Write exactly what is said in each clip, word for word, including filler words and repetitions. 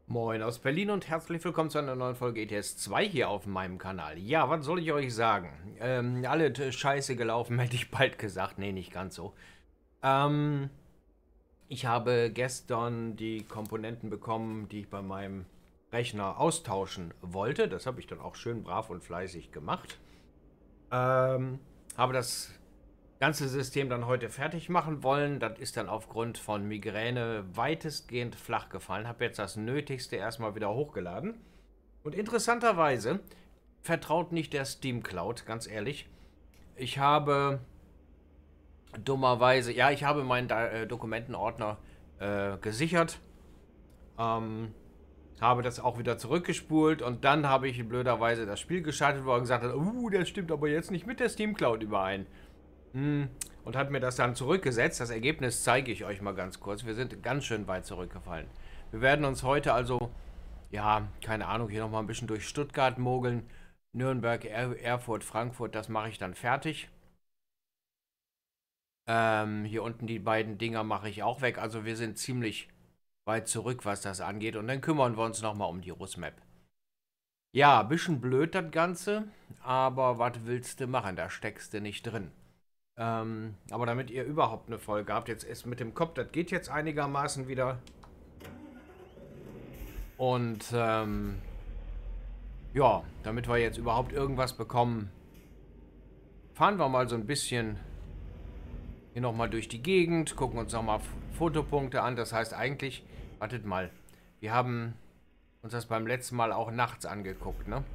Moin aus Berlin und herzlich willkommen zu einer neuen Folge E T S zwei hier auf meinem Kanal. Ja, was soll ich euch sagen? Ähm, alle t- scheiße gelaufen, hätte ich bald gesagt. Nee, nicht ganz so. Ähm, ich habe gestern die Komponenten bekommen, die ich bei meinem Rechner austauschen wollte. Das habe ich dann auch schön brav und fleißig gemacht. Ähm, habe das ganze System dann heute fertig machen wollen. Das ist dann aufgrund von Migräne weitestgehend flach gefallen. Habe jetzt das Nötigste erstmal wieder hochgeladen. Und interessanterweise vertraut nicht der Steam Cloud, ganz ehrlich. Ich habe dummerweise, ja, ich habe meinen äh, Dokumentenordner äh, gesichert, ähm, habe das auch wieder zurückgespult und dann habe ich blöderweise das Spiel geschaltet, wo er gesagt hat, uh, das stimmt aber jetzt nicht mit der Steam Cloud überein. Hm. Und hat mir das dann zurückgesetzt. Das Ergebnis zeige ich euch mal ganz kurz. Wir sind ganz schön weit zurückgefallen. Wir werden uns heute also, ja, keine Ahnung, hier nochmal ein bisschen durch Stuttgart mogeln. Nürnberg, er Erfurt, Frankfurt, das mache ich dann fertig. Ähm, hier unten die beiden Dinger mache ich auch weg. Also wir sind ziemlich weit zurück, was das angeht. Und dann kümmern wir uns nochmal um die Russmap. Ja, bisschen blöd das Ganze, aber was willst du machen? Da steckst du nicht drin. Ähm, aber damit ihr überhaupt eine Folge habt, jetzt ist mit dem Kopf, das geht jetzt einigermaßen wieder. Und ähm, ja, damit wir jetzt überhaupt irgendwas bekommen, fahren wir mal so ein bisschen hier nochmal durch die Gegend, gucken uns nochmal Fotopunkte an. Das heißt eigentlich, wartet mal, wir haben uns das beim letzten Mal auch nachts angeguckt, ne?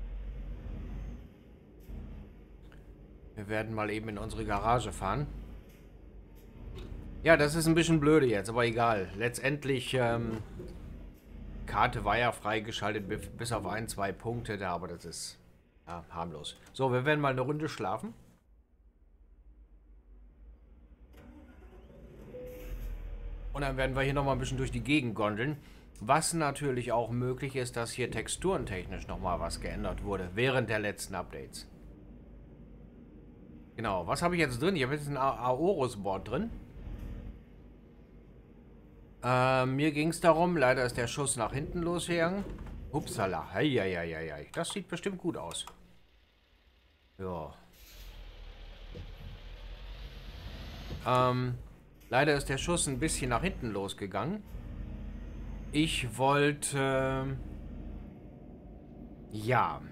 Wir werden mal eben in unsere Garage fahren. Ja, das ist ein bisschen blöde jetzt, aber egal. Letztendlich, ähm, Karte war ja freigeschaltet, bis auf ein, zwei Punkte da, aber das ist ja, harmlos. So, wir werden mal eine Runde schlafen. Und dann werden wir hier nochmal ein bisschen durch die Gegend gondeln. Was natürlich auch möglich ist, dass hier texturentechnisch nochmal was geändert wurde, während der letzten Updates. Genau, was habe ich jetzt drin? Ich habe jetzt ein Aorus-Board drin. Äh, mir ging es darum, leider ist der Schuss nach hinten losgegangen. Upsala, heieieiei. Das sieht bestimmt gut aus. Ja. Ähm, leider ist der Schuss ein bisschen nach hinten losgegangen. Ich wollte... ja.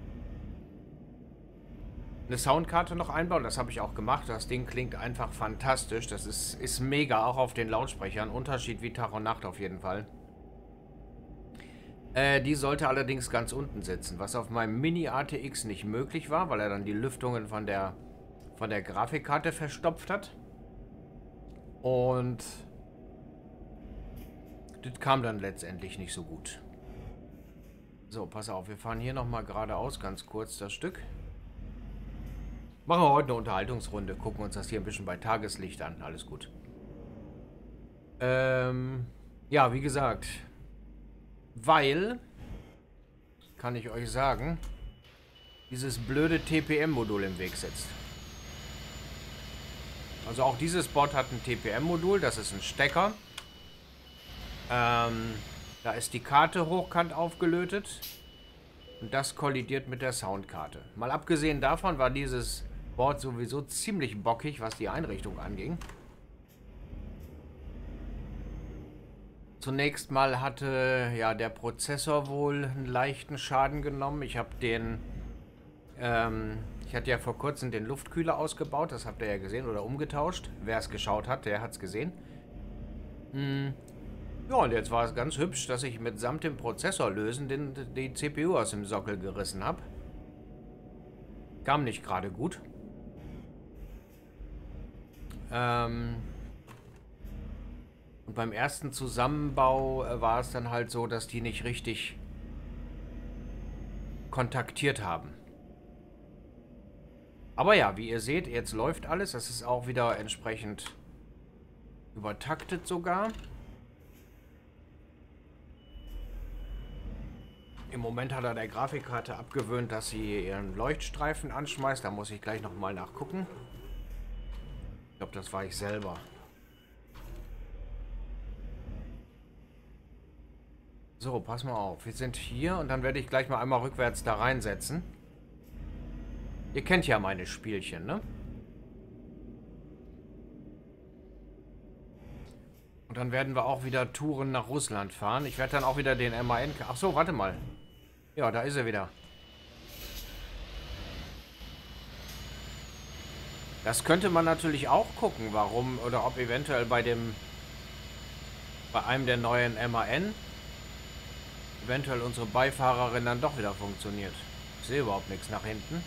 Eine Soundkarte noch einbauen. Das habe ich auch gemacht. Das Ding klingt einfach fantastisch. Das ist, ist mega, auch auf den Lautsprechern. Unterschied wie Tag und Nacht auf jeden Fall. Äh, die sollte allerdings ganz unten sitzen, was auf meinem Mini A T X nicht möglich war, weil er dann die Lüftungen von der, von der Grafikkarte verstopft hat. Und das kam dann letztendlich nicht so gut. So, pass auf, wir fahren hier nochmal geradeaus, ganz kurz das Stück. Machen wir heute eine Unterhaltungsrunde, gucken uns das hier ein bisschen bei Tageslicht an, alles gut. Ähm, ja, wie gesagt, weil, kann ich euch sagen, dieses blöde T P M-Modul im Weg sitzt. Also auch dieses Board hat ein T P M-Modul, das ist ein Stecker. Ähm, da ist die Karte hochkant aufgelötet. Und das kollidiert mit der Soundkarte. Mal abgesehen davon war dieses Board sowieso ziemlich bockig, was die Einrichtung anging. Zunächst mal hatte ja der Prozessor wohl einen leichten Schaden genommen. Ich habe den, ähm, ich hatte ja vor kurzem den Luftkühler ausgebaut, das habt ihr ja gesehen, oder umgetauscht. Wer es geschaut hat, der hat es gesehen. Hm. Ja, und jetzt war es ganz hübsch, dass ich mitsamt dem Prozessor lösen den, die C P U aus dem Sockel gerissen habe. Kam nicht gerade gut. Ähm... Und beim ersten Zusammenbau äh, war es dann halt so, dass die nicht richtig kontaktiert haben. Aber ja, wie ihr seht, jetzt läuft alles. Das ist auch wieder entsprechend übertaktet sogar. Im Moment hat er der Grafikkarte abgewöhnt, dass sie ihren Leuchtstreifen anschmeißt. Da muss ich gleich nochmal nachgucken. Ich glaube, das war ich selber. So, pass mal auf. Wir sind hier und dann werde ich gleich mal einmal rückwärts da reinsetzen. Ihr kennt ja meine Spielchen, ne? Und dann werden wir auch wieder Touren nach Russland fahren. Ich werde dann auch wieder den M A N... Ach so, warte mal. Ja, da ist er wieder. Das könnte man natürlich auch gucken, warum oder ob eventuell bei dem... bei einem der neuen M A N eventuell unsere Beifahrerin dann doch wieder funktioniert. Ich sehe überhaupt nichts nach hinten.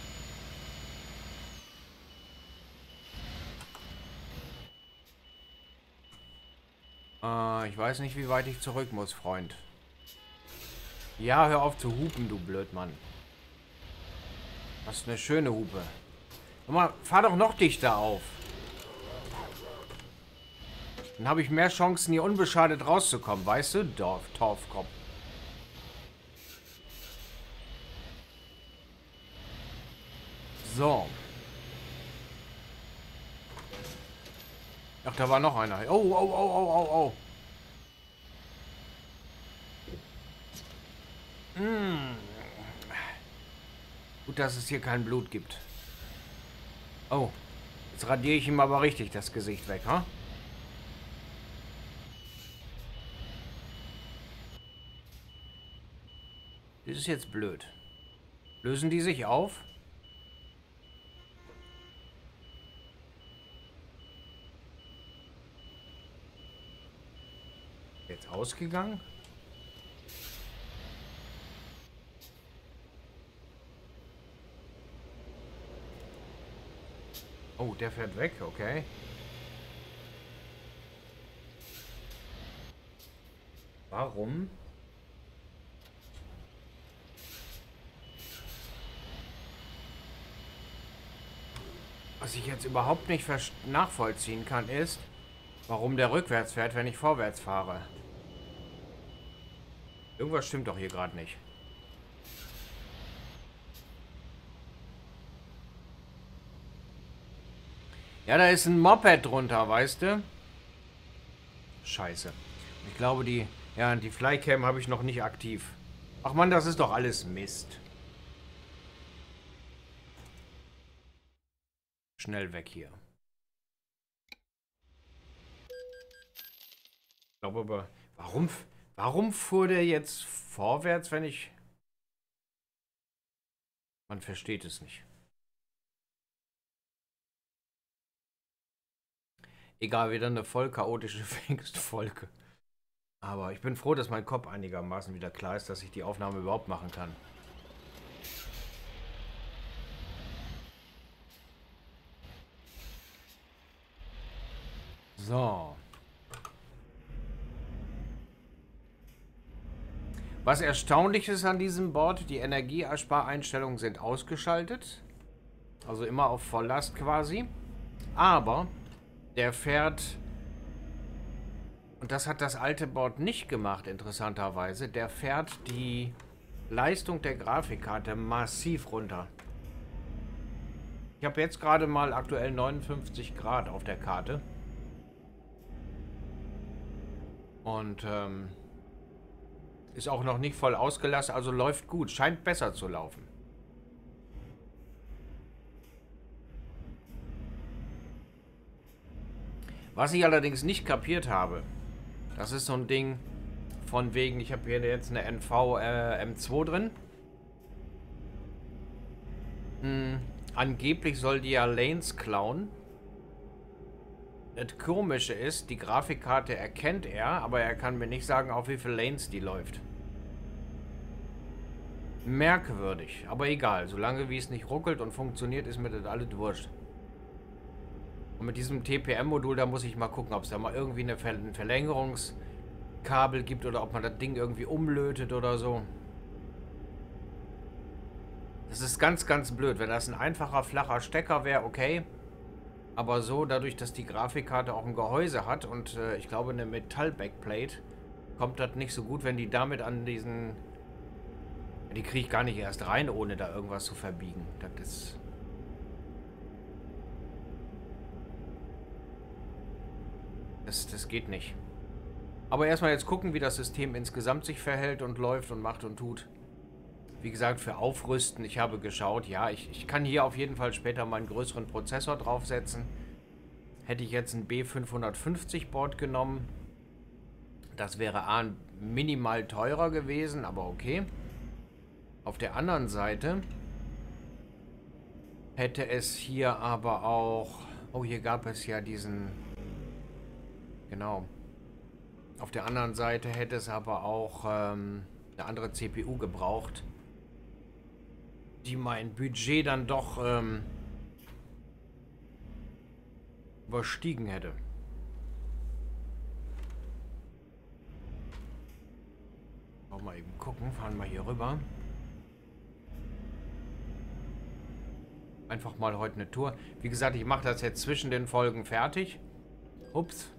Äh, ich weiß nicht, wie weit ich zurück muss, Freund. Ja, hör auf zu hupen, du Blödmann. Das ist eine schöne Hupe. Guck mal, fahr doch noch dichter auf. Dann habe ich mehr Chancen, hier unbeschadet rauszukommen, weißt du? Dorf, Torfkopf. So. Ach, da war noch einer. Oh, oh, oh, oh, oh, oh. Mm. Gut, dass es hier kein Blut gibt. Oh. Jetzt radiere ich ihm aber richtig das Gesicht weg, ha? Das ist jetzt blöd. Lösen die sich auf? Jetzt ausgegangen? Oh, der fährt weg, okay. Warum? Was ich jetzt überhaupt nicht nachvollziehen kann, ist, warum der rückwärts fährt, wenn ich vorwärts fahre. Irgendwas stimmt doch hier gerade nicht. Ja, da ist ein Moped drunter, weißt du? Scheiße. Ich glaube, die... Ja, die Flycam habe ich noch nicht aktiv. Ach man, das ist doch alles Mist. Schnell weg hier. Ich glaube aber... Warum... Warum fuhr der jetzt vorwärts, wenn ich... Man versteht es nicht. Egal, wieder eine voll chaotische Pfingstfolge. Aber ich bin froh, dass mein Kopf einigermaßen wieder klar ist, dass ich die Aufnahme überhaupt machen kann. So. Was erstaunlich ist an diesem Board, die Energiespareinstellungen sind ausgeschaltet. Also immer auf Volllast quasi. Aber der fährt... Und das hat das alte Board nicht gemacht, interessanterweise. Der fährt die Leistung der Grafikkarte massiv runter. Ich habe jetzt gerade mal aktuell neunundfünfzig Grad auf der Karte. Und ähm, ist auch noch nicht voll ausgelassen, also läuft gut. Scheint besser zu laufen. Was ich allerdings nicht kapiert habe, das ist so ein Ding von wegen, ich habe hier jetzt eine N V äh, M zwei drin. Hm, angeblich soll die ja Lanes klauen. Das Komische ist, die Grafikkarte erkennt er, aber er kann mir nicht sagen, auf wie viele Lanes die läuft. Merkwürdig, aber egal. Solange wie es nicht ruckelt und funktioniert, ist mir das alles wurscht. Und mit diesem T P M-Modul, da muss ich mal gucken, ob es da mal irgendwie eine Ver ein Verlängerungskabel gibt oder ob man das Ding irgendwie umlötet oder so. Das ist ganz, ganz blöd. Wenn das ein einfacher, flacher Stecker wäre, okay. Aber so, dadurch, dass die Grafikkarte auch ein Gehäuse hat und äh, ich glaube eine Metall-Backplate, kommt das nicht so gut, wenn die damit an diesen... Die kriege ich gar nicht erst rein, ohne da irgendwas zu verbiegen. Das ist... Das, das geht nicht. Aber erstmal jetzt gucken, wie das System insgesamt sich verhält und läuft und macht und tut. Wie gesagt, für Aufrüsten, ich habe geschaut, ja, ich, ich kann hier auf jeden Fall später mal einen größeren Prozessor draufsetzen. Hätte ich jetzt ein B fünfhundertfünfzig Board genommen, das wäre A, minimal teurer gewesen, aber okay. Auf der anderen Seite hätte es hier aber auch... Oh, hier gab es ja diesen... Genau. Auf der anderen Seite hätte es aber auch ähm, eine andere C P U gebraucht, die mein Budget dann doch ähm, überstiegen hätte. Auch mal eben gucken, fahren wir hier rüber. Einfach mal heute eine Tour. Wie gesagt, ich mache das jetzt zwischen den Folgen fertig. Ups.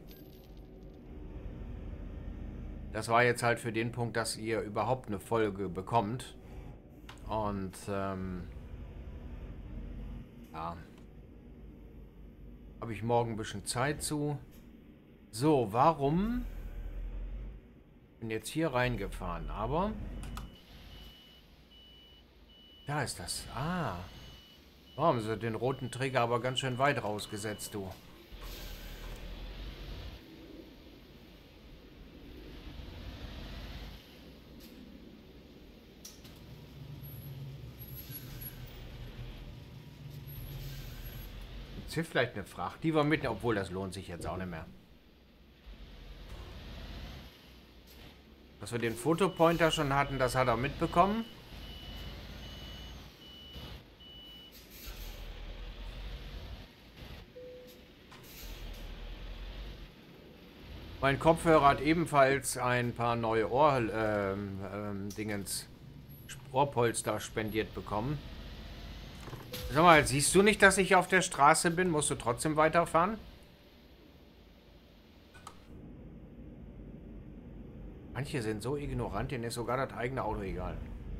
Das war jetzt halt für den Punkt, dass ihr überhaupt eine Folge bekommt. Und, ähm... ja. Habe ich morgen ein bisschen Zeit zu. So, warum... Bin jetzt hier reingefahren, aber... Da ist das. Ah. Warum haben sie den roten Träger aber ganz schön weit rausgesetzt, du? Gibt's hier vielleicht eine Fracht, die wir mitnehmen? Obwohl, das lohnt sich jetzt auch nicht mehr. Dass wir den Fotopointer schon hatten, das hat er mitbekommen. Mein Kopfhörer hat ebenfalls ein paar neue Ohr, ähm, ähm, Dingens, Ohrpolster spendiert bekommen. Sag mal, siehst du nicht, dass ich auf der Straße bin? Musst du trotzdem weiterfahren? Manche sind so ignorant, denen ist sogar das eigene Auto egal.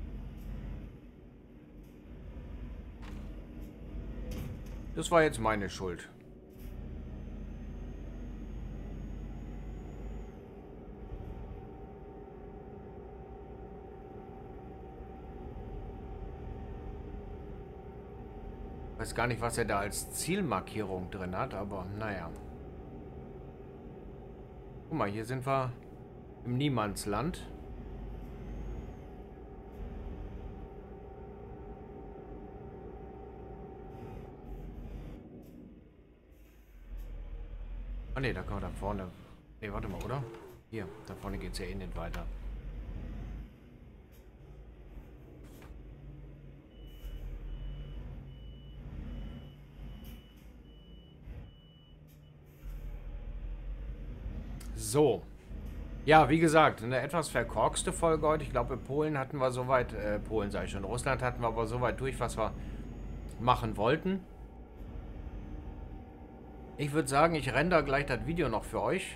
Das war jetzt meine Schuld. Ich weiß gar nicht, was er da als Zielmarkierung drin hat, aber naja. Guck mal, hier sind wir im Niemandsland. Ah ne, da kommen wir da vorne. Ne, warte mal, oder? Hier, da vorne geht es ja eh nicht weiter. So. Ja, wie gesagt, eine etwas verkorkste Folge heute. Ich glaube, in Polen hatten wir soweit, äh, Polen sage ich schon, Russland hatten wir aber soweit durch, was wir machen wollten. Ich würde sagen, ich render gleich das Video noch für euch.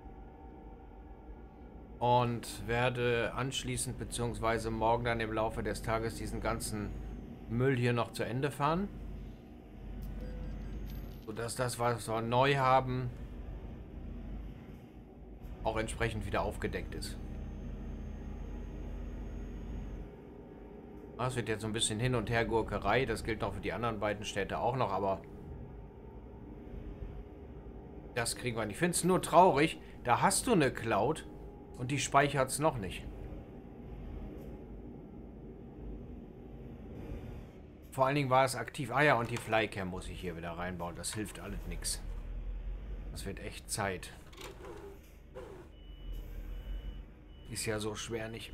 Und werde anschließend, beziehungsweise morgen dann im Laufe des Tages diesen ganzen Müll hier noch zu Ende fahren. Sodass das, was wir neu haben, auch entsprechend wieder aufgedeckt ist. Das wird jetzt so ein bisschen Hin- und Her-Gurkerei. Das gilt noch für die anderen beiden Städte auch noch, aber das kriegen wir nicht. Ich finde es nur traurig, da hast du eine Cloud und die speichert es noch nicht. Vor allen Dingen war es aktiv. Ah ja, und die Flycam muss ich hier wieder reinbauen. Das hilft alles nichts. Das wird echt Zeit. Ist ja so schwer nicht.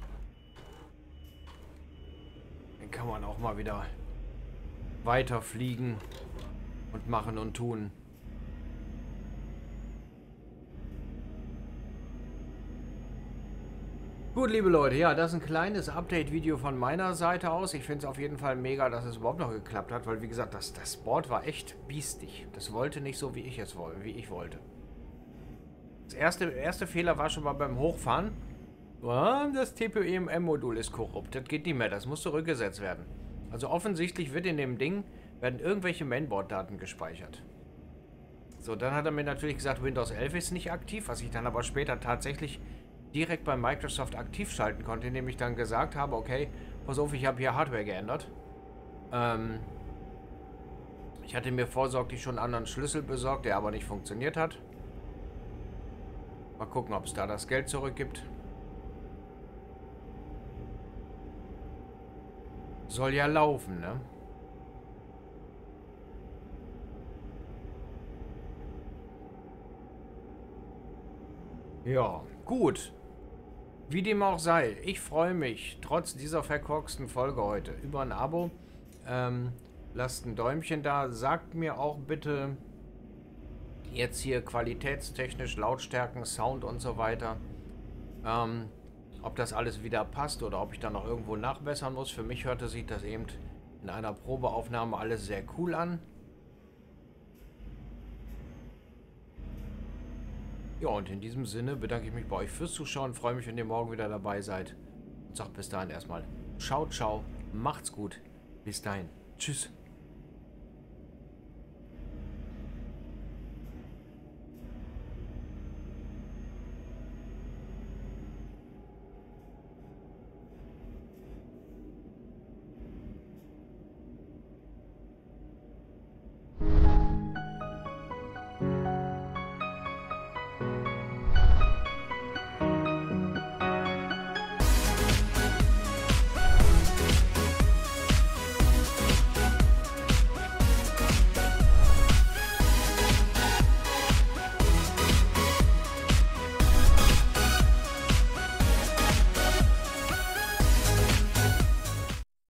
Dann kann man auch mal wieder weiterfliegen und machen und tun. Gut, liebe Leute, ja, das ist ein kleines Update-Video von meiner Seite aus. Ich finde es auf jeden Fall mega, dass es überhaupt noch geklappt hat, weil, wie gesagt, das, das Board war echt biestig. Das wollte nicht so, wie ich es wollte, wie ich wollte. Das erste, erste Fehler war schon mal beim Hochfahren. Das T P M M-Modul ist korrupt. Das geht nicht mehr. Das muss zurückgesetzt werden. Also offensichtlich wird in dem Ding werden irgendwelche Mainboard-Daten gespeichert. So, dann hat er mir natürlich gesagt, Windows elf ist nicht aktiv, was ich dann aber später tatsächlich direkt bei Microsoft aktiv schalten konnte, indem ich dann gesagt habe, okay, pass auf, ich habe hier Hardware geändert. Ähm, ich hatte mir vorsorglich schon einen anderen Schlüssel besorgt, der aber nicht funktioniert hat. Mal gucken, ob es da das Geld zurückgibt. Soll ja laufen, ne? Ja, gut. Wie dem auch sei, ich freue mich, trotz dieser verkorksten Folge heute, über ein Abo. Ähm, lasst ein Däumchen da. Sagt mir auch bitte jetzt hier qualitätstechnisch, Lautstärken, Sound und so weiter, ähm, ob das alles wieder passt oder ob ich da noch irgendwo nachbessern muss. Für mich hörte sich das eben in einer Probeaufnahme alles sehr cool an. Ja, und in diesem Sinne bedanke ich mich bei euch fürs Zuschauen. Freue mich, wenn ihr morgen wieder dabei seid. Und sage bis dahin erstmal ciao, ciao, macht's gut. Bis dahin. Tschüss.